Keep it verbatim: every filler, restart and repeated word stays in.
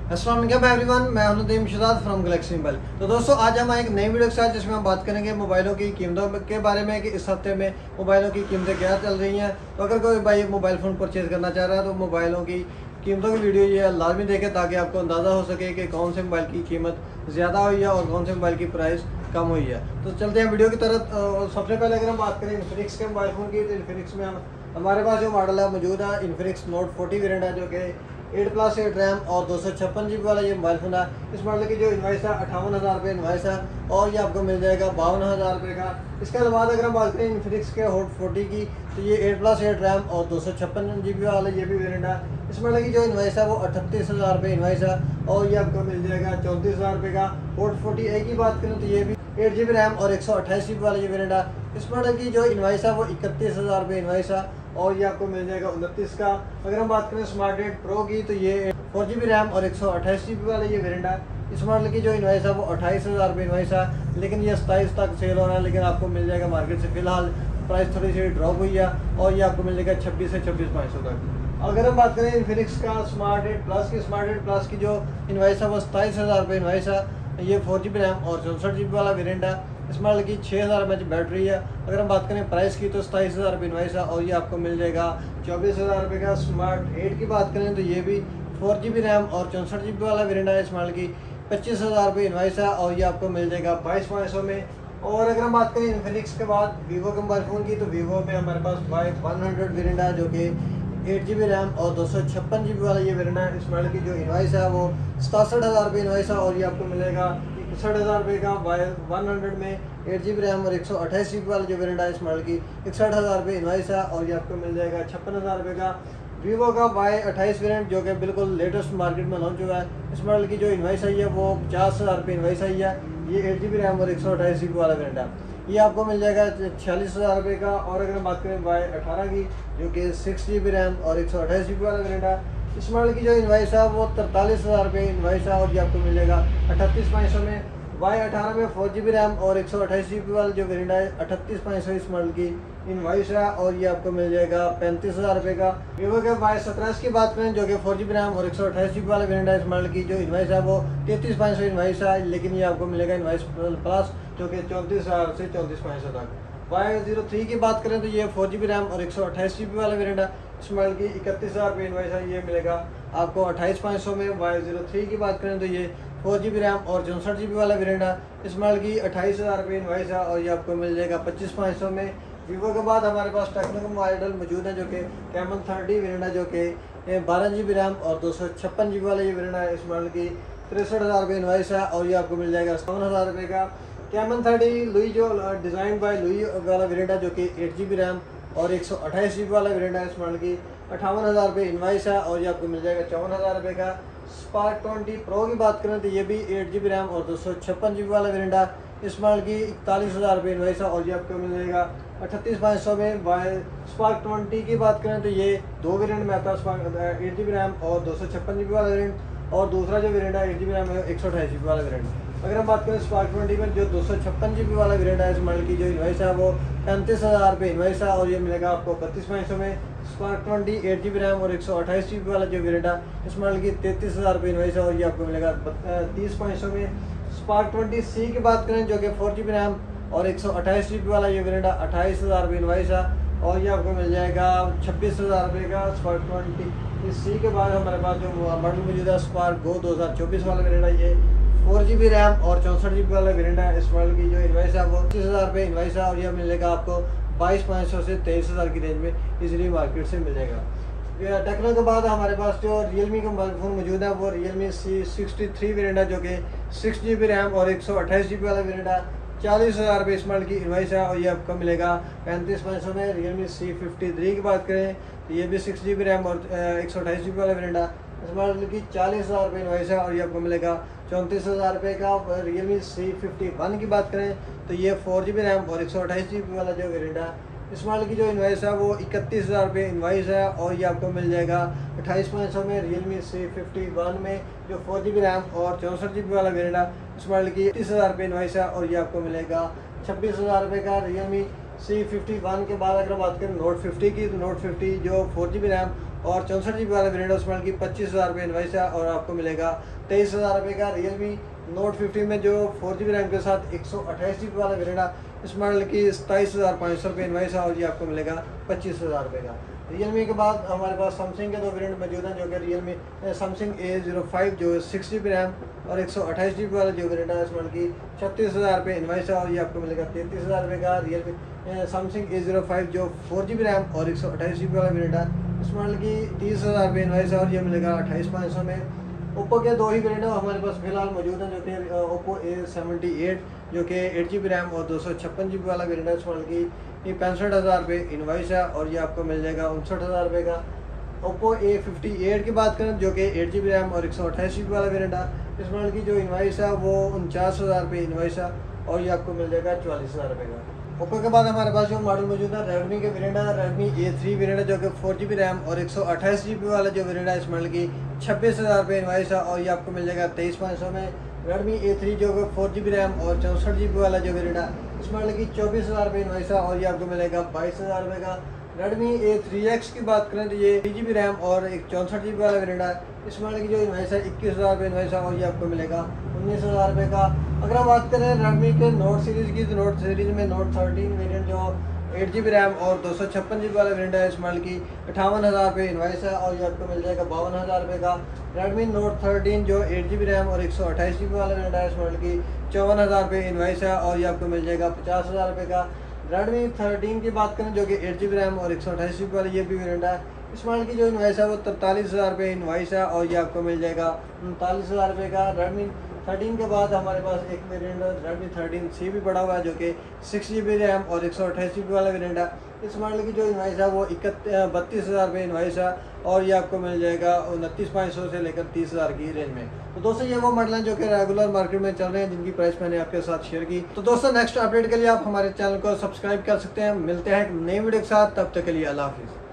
अस्सलाम वालेकुम एवरीवन, मैं हूं Nadeem Shahzad from Galaxy mobile. तो दोस्तों, आज हम एक नई वीडियो के साथ जिसमें हम बात करेंगे मोबाइलों की कीमतों के बारे में कि इस हफ्ते में मोबाइलों की कीमतें क्या चल रही हैं। तो अगर कोई भाई मोबाइल फ़ोन परचेज़ करना चाह रहा है तो मोबाइलों की कीमतों की वीडियो ये लाजमी देखें ताकि आपको अंदाज़ा हो सके कि कौन से मोबाइल की कीमत ज़्यादा हुई है और कौन से मोबाइल की प्राइस कम हुई है। तो चलते हैं वीडियो की तरफ। सबसे पहले अगर हम बात करें इन्फिनिक्स के मोबाइल फ़ोन की, तो इन्फिनिक्स में हम हमारे पास जो मॉडल है मौजूद है इन्फिनिक्स नोट फोर्टी वेरिएंट है, जो कि एट प्लस एट रैम और दो सौ छप्पन जी बी वाला ये मोबाइल फ़ोन है। इस मॉडल की जो इन्वाइस है अट्ठावन हज़ार रुपये इन्वाइस है और ये आपको मिल जाएगा बावन हज़ार रुपये का। इसके बाद अगर हम बात करें इन्फिनिक्स के हॉट फोर्टी की, तो ये एट प्लस एट रैम और दो सौ छप्पन जी बी वाला ये भी वेरिएंट है। इस मॉडल की जो इन्वाइस है वो अठतीस हज़ार रुपये इन्वाइस है और ये आपको मिल जाएगा चौंतीस हज़ार रुपये का। हॉट फोर्टी ए की बात करें तो ये भी एट जी बी रैम और एक सौ अट्ठाईस जी बी वाला ये वेरिएंट है। इस मॉडल की जो इन्वाइस है वो इकतीस हज़ार रुपये इन्वाइस है और ये आपको मिल जाएगा उनतीस का। अगर हम बात करें स्मार्ट एट प्रो की, तो ये फोर जी बी रैम और एक सौ अट्ठाईस जी बी वाला ये वेरिएंट है। इस मॉडल की जो इन्वाइस है वो अट्ठाईस हज़ार रुपये इन्वाइस है, लेकिन ये सताईस तक सेल होना है, लेकिन आपको मिल जाएगा मार्केट से फिलहाल प्राइस थोड़ी सी ड्रॉप हुई है और ये आपको मिल जाएगा छब्बीस से छब्बीस पाँच सौ तक। अगर हम बात करें इन्फिनिक्स का स्मार्ट एट प्लस की, स्मार्ट एट प्लस की जो इन्वाइस है वो सताईस हज़ार रुपये इन्वाइस है। ये फोर जी बी रैम और चौंसठ जी बी वाला वेरिएंट है। इस मॉडल की छः हज़ार एम एच बैटरी है। अगर हम बात करें प्राइस की, तो सताईस हज़ार रुपये इन्वाइस है और ये आपको मिल जाएगा चौबीस हज़ार रुपये का। स्मार्ट एट की बात करें तो ये भी फोर जी बी रैम और चौंसठ जी बी वाला वेरिएंट है। इस मॉडल की पच्चीस हज़ार रुपये इन्वाइस है और ये आपको मिल जाएगा बाईस पाँच सौ में। और अगर हम बात करें इन्फिनिक्स के बाद वीवो के मोबाइल फ़ोन की, तो वीवो में हमारे पास वाई वन हंड्रेड वेरिएंट है, जो कि एट जी बी रैम और दो सौ छप्पन जी बी वाला ये वेरिएंट है। इस मॉडल की जो इन्वाइस है वो सतासठ हज़ार रुपये इन्वाइस है और ये आपको मिलेगा इकसठ हज़ार रुपये का। वाई वन हंड्रेड में एट जी बी रैम और एक सौ अट्ठाईस जी बी वाला जो वेरिएंट है, इस मॉडल की इकसठ हज़ार रुपये इन्वाइस है और ये आपको मिल जाएगा छप्पन हज़ार रुपये का। वीवो का वाई अट्ठाईस वेरिएंट, जो कि बिल्कुल लेटेस्ट मार्केट में लॉन्च हुआ है, इस मॉडल की जो इन्वाइस आई है वो पचास हज़ार रुपये इन्वाइस आई है। ये एट जी बी रैम और एक सौ अट्ठाईस जी बी वाला वेरिएंट है, ये आपको मिल जाएगा छियालीस हज़ार रुपये का। और अगर हम बात करें वाई अठारह की, जो कि सिक्स जी बी रैम और एक सौ अट्ठाईस जी बी वाला वेरिएंट है, इस मॉडल की जो इन्वाइस है वो तरतालीस हज़ार रुपये इन्वाइस है और ये आपको मिल जाएगा अठतीस पाँच सौ में। वाई अठारह में फोर जी बी रैम और एक सौ अट्ठाईस जी बी वाला जो वेरिएंट है अठतीस पाँच सौ इस मॉडल की इन्वाइस है और ये आपको मिल जाएगा पैंतीस हज़ार रुपये का। वीवो के वाई सत्रह की बात करें, जो कि फोर जी बी रैम और एक सौ अट्ठाईस जी बी वाला वेरिएंट है, इस मॉडल की जो इन्वाइस है वो तैंतीस पाँच सौ इन्वाइस है, लेकिन ये आपको मिलेगा इन्वाइस प्लस, जो कि चौंतीस हज़ार से चौंतीस पाँच सौ तक। वाई जीरो थ्री की बात करें तो ये फोर जी बी रैम और एक सौ अट्ठाईस जी बी वाला वेरिएंट है। इस मॉडल की इकतीस हज़ार रुपये इन्वाइस है, ये मिलेगा आपको अट्ठाईस पाँच सौ में। वाई जीरो थ्री की बात करें तो ये फोर जी बी रैम और चौंसठ जी बी वाला वेरिएंट है। इस मॉडल की अट्ठाईस हज़ार रुपये इन्वाइस है और ये आपको मिल जाएगा पच्चीस पाँच सौ में। वीवो के बाद हमारे पास टेक्नो के मॉडल मौजूद है, जो कि कैमन थर्टी वेरिएंट है, जो कि बारह जी बी रैम और दो सौ छप्पन जी बी वाला ये वेरिएंट है। इस मॉडल की तिरसठ हज़ार रुपये इन्वाइस है और ये आपको मिल जाएगा सतावन हज़ार रुपये का। कैमन थर्टी लुई जो डिज़ाइन बाय लुई वाला वेरिएंट है, जो कि एट जी बी रैम और एक सौ अट्ठाईस जी बी वाला वेरिएंट है। इस मॉडल की अट्ठावन हज़ार रुपये इन्वाइस है और ये आपको मिल जाएगा चौवन हज़ार रुपये का। स्पार्क ट्वेंटी प्रो की बात करें तो ये भी एट जी बी रैम और दो सौ छप्पन जी बी वाला वेरिएंट है। इस मॉडल की इकतालीस हज़ार रुपये इन्वाइस है और ये आपको मिल जाएगा अठतीस पाँच सौ में। वाई स्पार्क ट्वेंटी की बात करें तो ये दो वेरिएंट में आता है, स्पार्क एट जी बी रैम और दो सौ छप्पन जी बी वाला वेरिएंट, और दूसरा जो वेरिएंट है एट जी बी रैम है एक सौ अट्ठाईस जी बी वाला वेरिएंट। अगर हम बात करें स्पार्क ट्वेंटी में जो दो सौ छप्पन जी बी वाला वेरिएंट है, इस मॉडल की जो इन्वाइस है वो पैंतीस हज़ार रुपये इन्वाइस है और ये मिलेगा आपको बत्तीस पाँच सौ में। स्पार्क ट्वेंटी एट जी बी रैम और एक सौ अट्ठाईस जी बी वाला जो वेरिएंट है, इस मॉडल की तैंतीस हज़ार रुपये इन्वाइस है और ये आपको मिलेगा तीस पाँच सौ में। स्पार्क ट्वेंटी सी की बात करें, जो कि फोर जी बी रैम और एक सौ अट्ठाईस जी बी वाला ये वेरिएंट है, अट्ठाईस हज़ार रुपये इन्वाइस है और ये आपको मिल जाएगा छब्बीस हज़ार रुपये का। स्पार्क ट्वेंटी सी के बाद हमारे पास जो मॉडल मौजूद है स्पार्क गो दो हज़ार चौबीस वाला वेरिएंट है, ये फोर जी बी रैम और चौंसठ जी बी वाला वेरिएंट है। इस मॉडल की जो इन्वाइस है वो पच्चीस हज़ार रुपये इन्वाइस है और यह मिलेगा आपको बाईस पाँच सौ से तेईस हज़ार की रेंज में इजीली मार्केट से मिल जाएगा। टेक्नो के बाद हमारे पास जो रियलमी का मोबाइल फ़ोन मौजूद है वो Realme C sixty three variant है, जो कि सिक्स जी बी रैम और एक सौ अट्ठाईस जी बी वाला वेरिएंट है। चालीस हज़ार रुपये इस मॉडल की इन्वाइस है और ये आपको मिलेगा पैंतीस पाँच सौ में। रियलमी सी फिफ्टी थ्री की बात करें तो ये भी सिक्स जी बी रैम और एक सौ अट्ठाईस जी बी वाला वेरिएंट है। इस मॉडल की चालीस हज़ार रुपये इन्वाइस है और ये आपको मिलेगा चौंतीस हज़ार रुपये का। रियलमी सी फिफ्टी वन की बात करें तो ये फोर जी बी रैम और एक सौ अट्ठाईस जी बी वाला जो वेरिएंट है, इस मॉडल की जो इन्वाइस है वो इकतीस हज़ार रुपये इन्वाइस है और ये आपको मिल जाएगा अट्ठाईस पाँच सौ में। रियलमी सी फिफ्टी वन में जो फोर जी बी रैम और चौंसठ जी बी वाला वेरिएंट है, इस मॉडल की तीस हज़ार रुपये इन्वाइस है और ये आपको मिलेगा छब्बीस हज़ार रुपये का। रियलमी सी फिफ्टी वन के बाद अगर बात करें नोट फिफ्टी की, तो नोट फिफ्टी जो फोर जी बी रैम और चौंसठ जी बी वाला वेरिएंट उस मॉडल की पच्चीस हज़ार रुपये इनवाइस है और आपको मिलेगा तेईस हज़ार रुपये का। रियल मी नोट फिफ्टी में जो फोर जी बी रैम के साथ एक सौ अट्ठाईस जी बी वाला वेरिएंट है इस मॉडल की सताईस हज़ार पाँच सौ रुपये इनवाइस है और ये आपको मिलेगा पच्चीस हज़ार रुपये का। रियल मी के बाद हमारे पास सैमसंग के दो वेरिएंट मौजूद हैं जो कि Realme Samsung A zero five जो सिक्स जी बी रैम और एक सौ अट्ठाईस जी बी वाला जो वेरिएंट है इस मॉडल की छत्तीस हज़ार रुपये इनवाइस है और ये आपको मिलेगा तैंतीस हज़ार रुपये का। Realme Samsung A zero five जो फोर जी बी रैम और एक सौ अट्ठाईस जी बी वाला वेरिएंट है इस मॉडल की तीस हज़ार रुपये इनवाइस है और ये मिलेगा अट्ठाईस पाँच सौ में। ओप्पो के दो ही वेरिएंट हमारे पास फिलहाल मौजूद हैं जो कि ओप्पो ए सेवेंटी एट जो कि एट जी बी रैम और दो सौ छप्पन जी बी वाला वेरिएंट है इस मॉडल की ये पैंसठ हज़ार रुपये इनवाइस है और ये आपको मिल जाएगा उनसठ हज़ार रुपये का। ओप्पो ए फिफ्टी एट की बात करें जो कि एट जी बी रैम और एक सौ अट्ठाईस जी बी वाला वेरिएंट है इस मॉडल की जो इनवाइस है वो उनचास हज़ार रुपये इनवाइस है और ये आपको मिल जाएगा चवालीस हज़ार रुपये का। ओप्पो के बाद हमारे पास जो मॉडल मौजूद है रेडमी के वेरिएंट है रेडमी ए थ्री वेरिएंट है जो कि फोर जी बी रैम और एक सौ अट्ठाईस जी बी वाला जो वेरिएंट है इस मॉडल की छब्बीस हज़ार रुपये इनवाइस है और ये आपको मिल जाएगा तेईस पाँच सौ में। रेडमी ए थ्री जो कि फोर जी बी रैम और चौंसठ जी बी वाला जो वेरिएंट है इस मॉडल की चौबीस हज़ार रुपये इनवाइस है और ये आपको मिलेगा बाईस हज़ार रुपये का। रेडमी ए थ्री एक्स की बात करें तो ये थ्री जी बी रैम और एक चौंसठ जी बी वाला वेरिएंट है इस मॉडल की जो इनवाइस है इक्कीस हज़ार रुपये इनवाइस है और ये आपको मिलेगा उन्नीस हज़ार रुपये का। अगर हम बात करें रेडमी के नोट सीरीज़ की तो नोट सीरीज़ में नोट थर्टीन वेरिएंट जो एट जी बी रैम और दो सौ छप्पन जी बी वाला वेरिएंट है इस मॉडल की अठावन हज़ार रुपये इनवाइस है और ये आपको मिल जाएगा बावन हज़ार रुपये का। रेडमी नोट थर्टीन जो एट जी बी रैम और एक सौ अट्ठाईस जी बी वाला वेरिएंट है इस मॉडल की चौवन हज़ार रुपये इनवाइस है और ये आपको मिल जाएगा पचास हज़ार रुपये का। रेडमी थर्टीन की बात करें जो कि एट जी बी रैम और एक सौ अट्ठाईस जी बी वाला ये भी वेरिएंट है इस मॉडल की जो इनवाइस है वो तरतालीस हज़ार रुपये इनवाइस है और ये आपको मिल जाएगा उनतालीस हज़ार रुपये का। रेडमी थर्टीन के बाद हमारे पास एक वेरिएंट रेडमी थर्टीन सी भी पड़ा हुआ है जो कि सिक्स जी बी रैम और एक सौ अट्ठाईस जी बी वाला वेरिएंट है इस मॉडल की जो इनवाइस है वो इकत बत्तीस हज़ार रुपये इनवाइस है और ये आपको मिल जाएगा उनतीस पाँच सौ से लेकर तीस हज़ार की रेंज में। तो दोस्तों ये वो मॉडल हैं जो कि रेगुलर मार्केट में चल रहे हैं जिनकी प्राइस मैंने आपके साथ शेयर की। तो दोस्तों नेक्स्ट अपडेट के लिए आप हमारे चैनल को सब्सक्राइब कर सकते हैं। मिलते हैं एक नई वीडियो के साथ, तब तक के लिए अल्लाह हाफिज़।